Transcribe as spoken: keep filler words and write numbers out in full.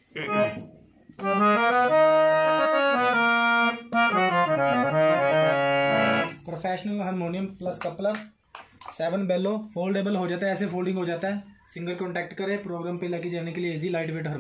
Professional harmonium plus coupler, seven bellow, foldable हो जाता है, ऐसे फोल्डिंग हो जाता है। सिंगर कॉन्टैक्ट करें प्रोग्राम पे लेके जाने के लिए इजी लाइट वेट